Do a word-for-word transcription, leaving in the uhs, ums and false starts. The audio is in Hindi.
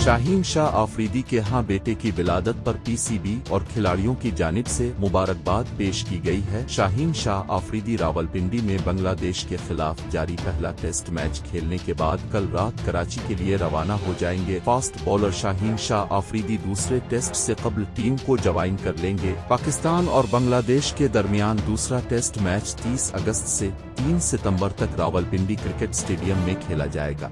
शाहीन शाह आफरीदी के यहाँ बेटे की विलादत पर पीसीबी और खिलाड़ियों की जानिब से मुबारकबाद पेश की गई है। शाहीन शाह आफरीदी रावलपिंडी में बांग्लादेश के खिलाफ जारी पहला टेस्ट मैच खेलने के बाद कल रात कराची के लिए रवाना हो जाएंगे। फास्ट बॉलर शाहीन शाह आफरीदी दूसरे टेस्ट से कबल टीम को ज्वाइन कर लेंगे। पाकिस्तान और बांग्लादेश के दरमियान दूसरा टेस्ट मैच तीस अगस्त से तीन सितंबर तक रावलपिंडी क्रिकेट स्टेडियम में खेला जाएगा।